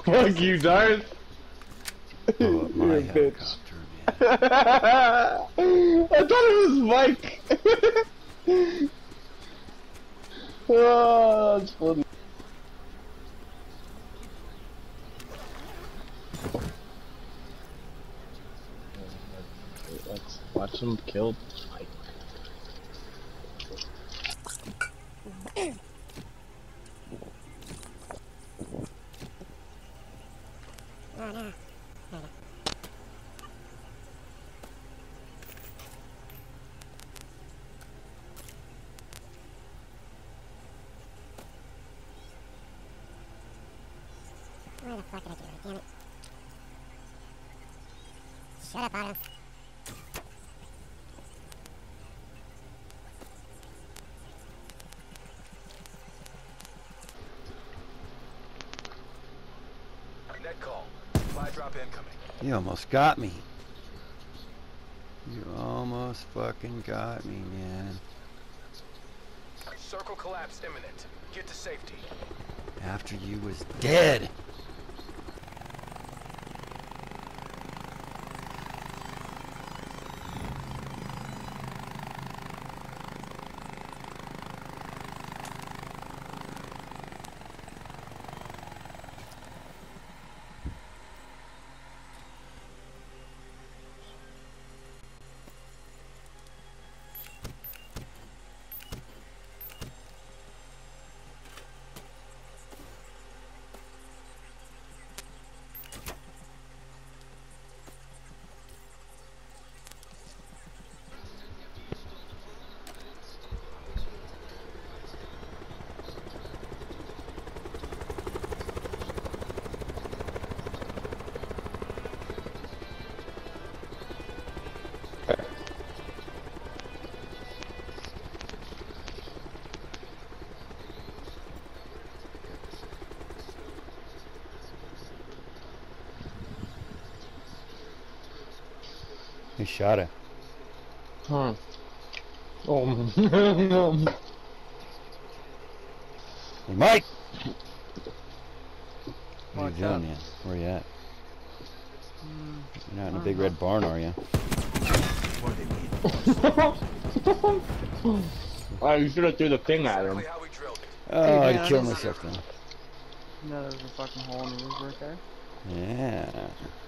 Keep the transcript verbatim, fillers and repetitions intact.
Fuck you, Darth. Oh, my You're a bitch. helicopter, I thought it was Mike. Oh, that's funny. Let's watch him kill Mike. Oh no. Where the fuck did I do it? Damn it. Shut up, Otto. Net call. Fly drop incoming. You almost got me. You almost fucking got me, man. Circle collapse imminent. Get to safety. After you was dead. He shot it. Huh. Oh. Hey, Mike! What are What's you doing, up? man? Where you at? Mm, You're not in a I big don't red barn, are you? Oh, you should have threw the thing at him. Exactly how we drilled it. Oh, Hey, I man, killed I'm- myself then. no, there's a fucking hole in the roof right there. Yeah.